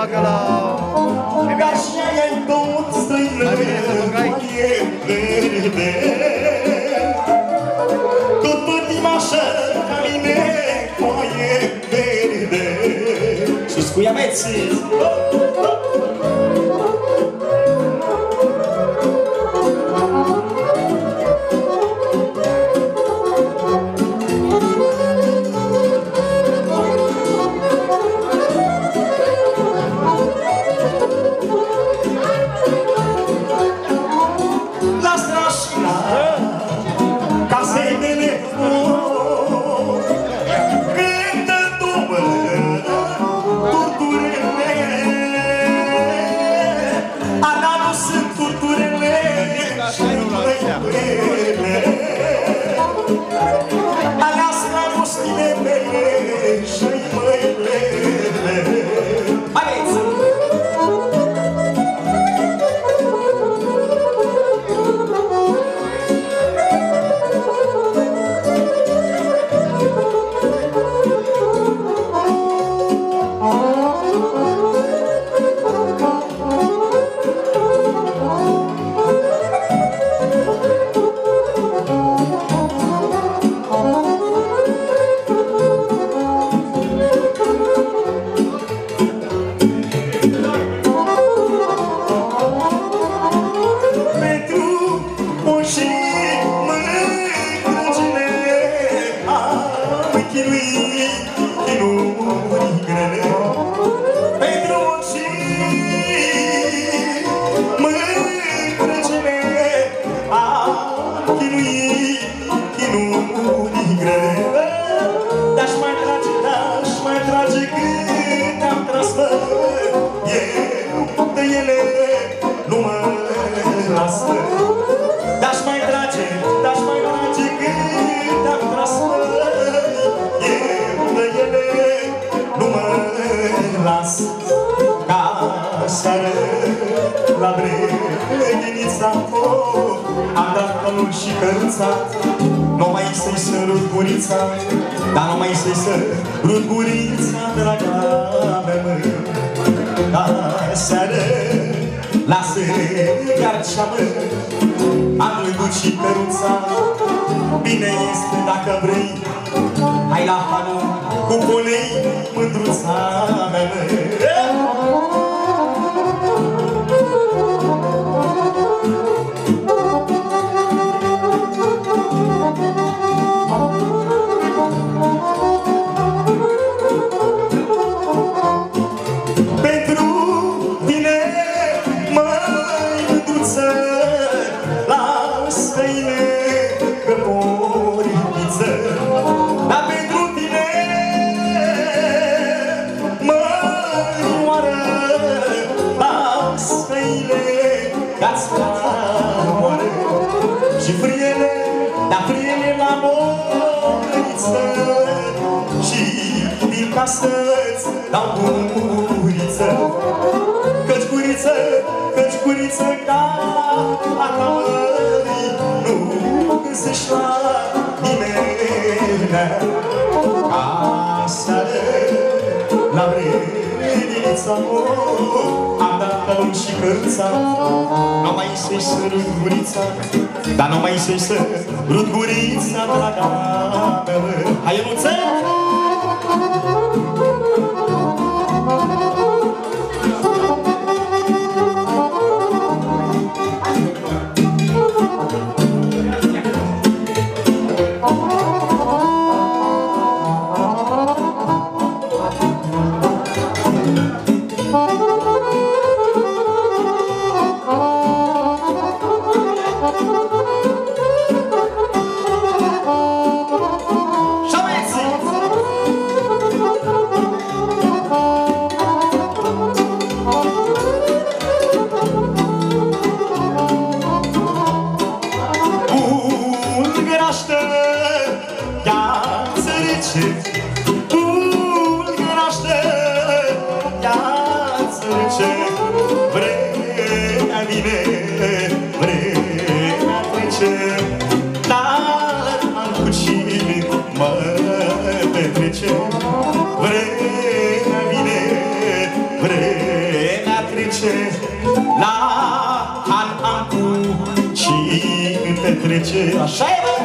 parcă la... Ca și aia-i tot străină, foaie verde. Tot pătimașă ca mine, foaie verde. Sus cu ea, meții! La breghinița am dat pălul și căruța. Nu mai să-i sărut gurița, dar nu mai să-i sărut gurița, draga mea, mă. Dar seară, lasă garcea, mă. Am vândut și căruța. Bine este dacă vrei, hai la hanul cu polei, mândruța mea, mă. Și friele, dar friele la morăriță. Și din casă-ți dau guriță. Căci guriță, căci guriță ca a mării nu găsești la nimeni. Ca seară, la vreminița am dat pălul și căruța. Nu mai să-i sărut gurița, dar nu mai să-i sărut gurița, draga mea. Hai, Ionuță! Vremea vine, vremea trece, dar am cu cine mă petrece. Vremea vine, vremea trece la an cu cine trece. Așa e, bă!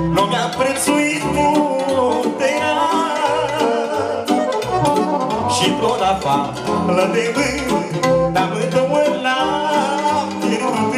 Și tot afară de vânt, dar mântă-mă la pierdut.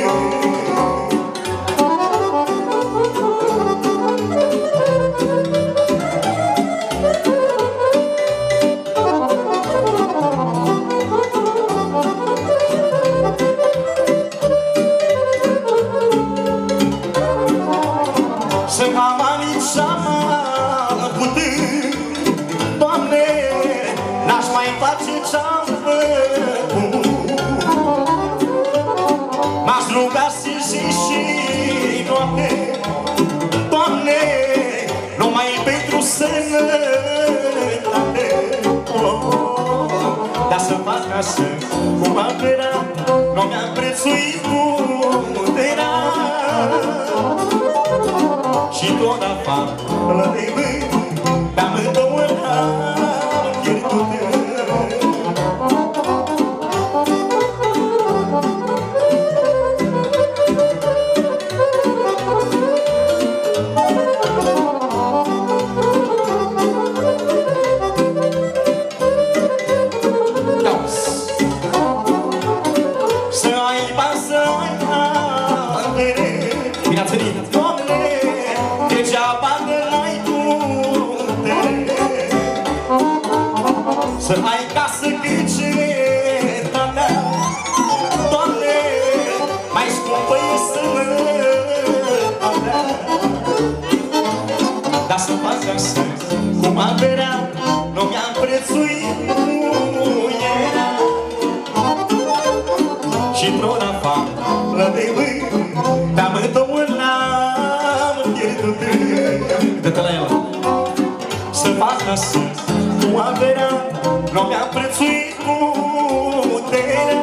Acasă, cum apera, nu mi-am prețuit puterea. Și tot afară de vânt, pe-am întămânat pierdut. Să ai casă cârceta mea, Doamne, mai scumpă e sănătatea. Dar să fac așa cum averea, nu mi-am prețuit muierea. Și tot afară de vânt, pe-am întământ n-am pierdut. Dă-te la el. Să fac așa cum averea, nu mi-am prețuit puterea.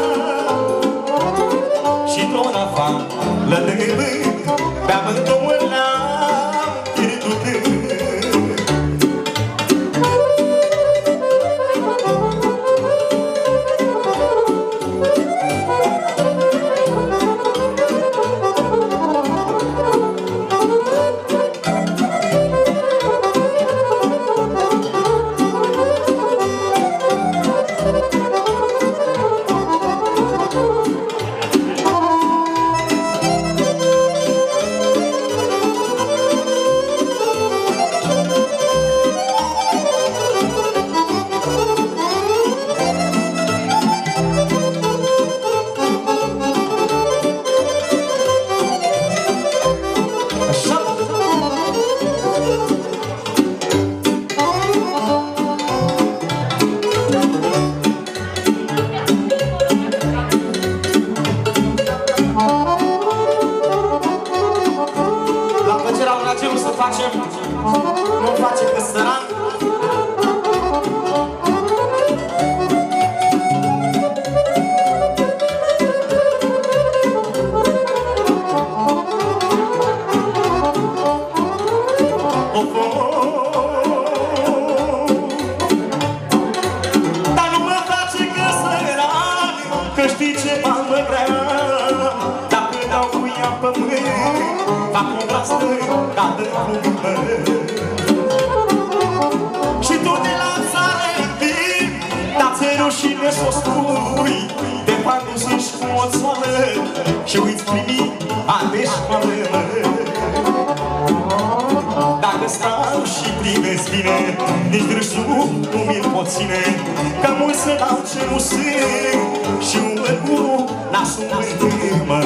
Și tot afară de vânt, pe-am întământ n-am pierdut. Nu face că săran. Dar nu mă face că săran, că știi ce bani mă vrea. Dacă dau cu ea pe mâini, fac o brastă ca de lumă. Și tu de la țară vii, dar ți-e rușine s-o spui. De fapt nu sunt cu o țoală și uiți primi ani de școală. Dacă stau și privesc bine, nici drâșul nu mi-l pot ține. Că mulți se dau ce nu sunt și un lăcuru nasul mă.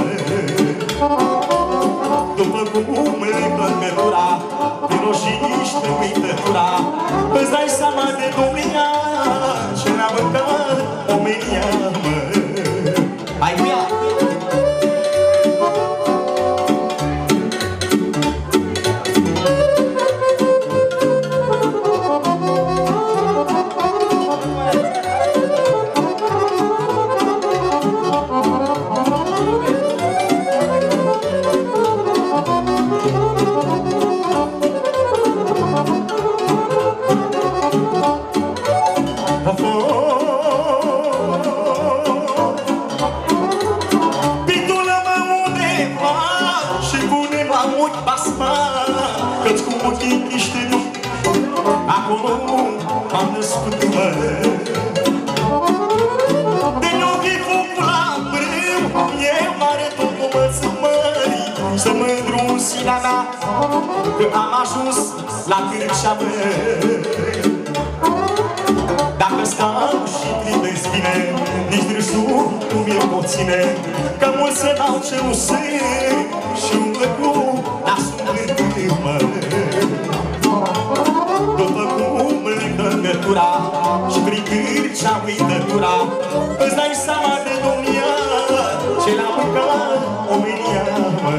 După cum le clăcătura, din roșiște uitătura, îți dai seama de domnia ce n-a mâncat omenia, mă. Hai cu ea! Căci cu ochii închiși acolo m-am născut, mă. De nu fi focul la brâu, e mare totul mățumări, să mândru în sinea mea, că am ajuns la Cârcea, mă. Dacă stau și privesc bine, nici râsul nu mi-e pot ține, că mulți se dau ce nu sunt și umblă cu nasul în mă. După cum lângă gătura și prin Cârcea uitătura, îți dai seama de domnia ce l-a mâncat omenia, mă.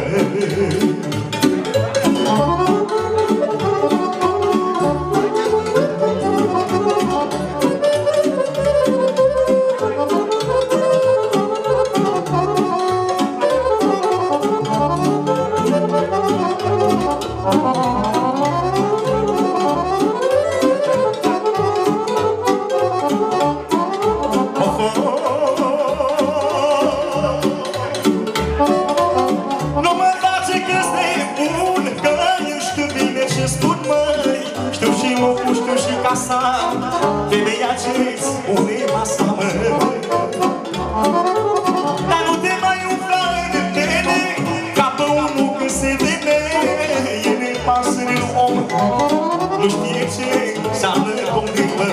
Femeia ce-ți pune masa, mă. Dar nu te mai umfla în mene, ca pe unul când se vede. E nepasări în om, nu știe ce înseamnă domnul, mă.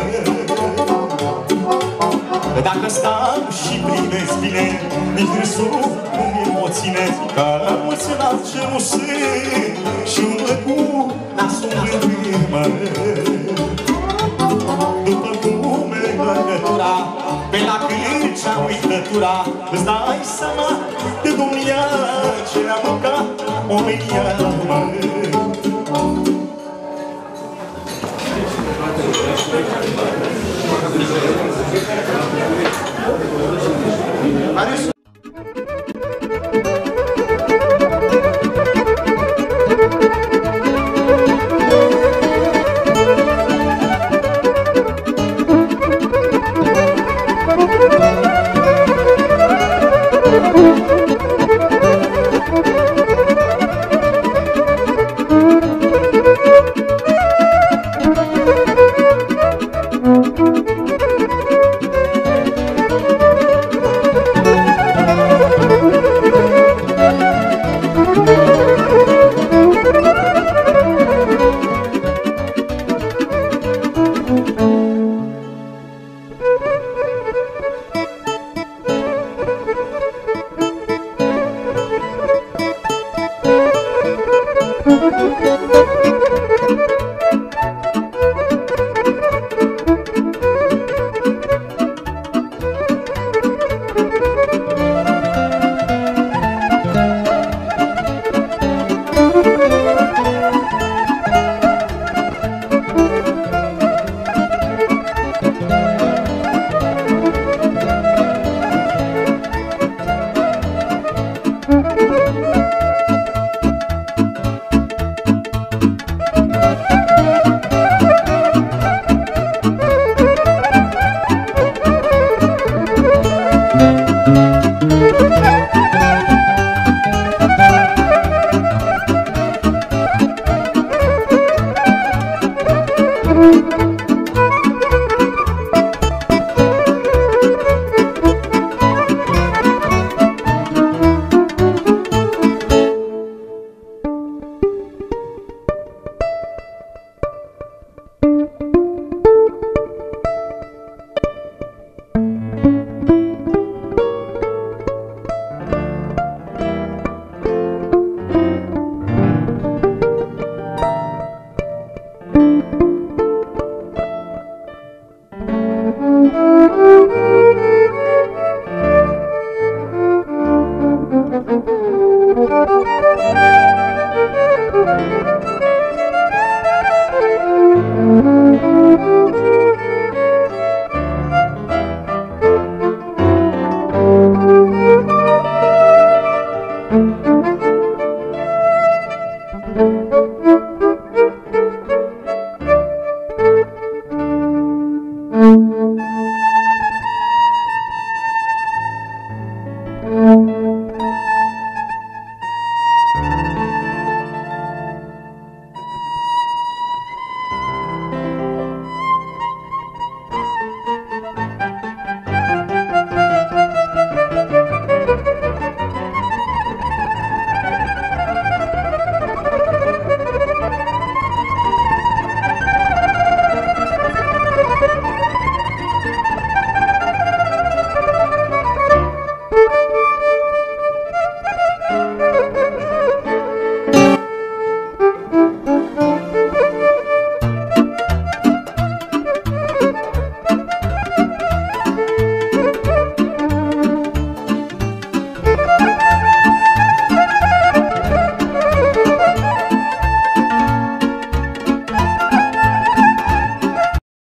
Dacă stau și privesc bine, nici râsul nu mi-e pot ține, că mulți în alt ce nu sunt și umblă cu nasul în mă. După cum e legătura, pe la Cârcea uitătura, îți dai seama de domnia ce a mâncat omenia, mă.